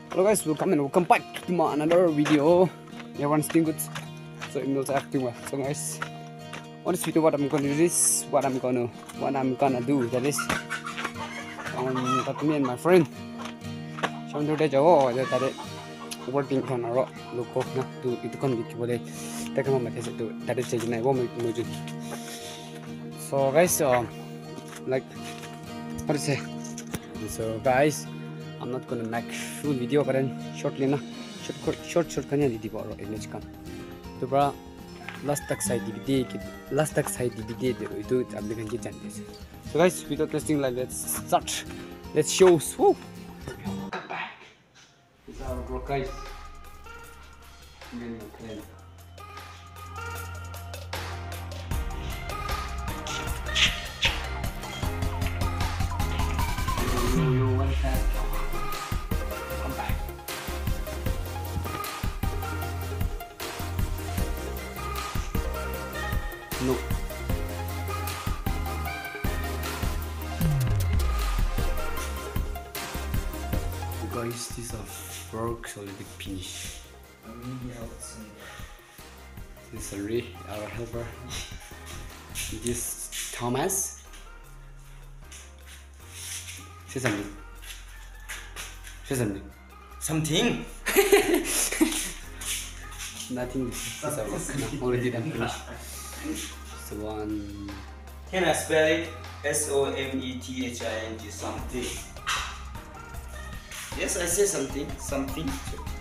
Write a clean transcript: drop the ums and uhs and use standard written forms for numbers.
Hello guys, welcome back to my another video. Everyone's doing good. So I'm also acting well. So guys, on this video what I'm gonna do is what I'm gonna do. That is that me and my friend Shamator that is working on a local na to itu kan di boleh tak mau mati itu tadi jadi naik mau menuju. So guys, like what to say? So guys, I'm not gonna make full video, but then shortly na short kanya di bawah image kan. Itu bra last tag side DVD itu ambil kan jangan. So guys, without wasting time, let's start. Let's show. Woo! This is our work, guys. You want that? Come back. No. Guys, this work already finished. This is Ray, our helper. This Thomas. Say something. Say something. Something? Nothing. This is our work. Already done finished. So one. Can I spell it? SOMETHING. Something. Yes, I say something. Something.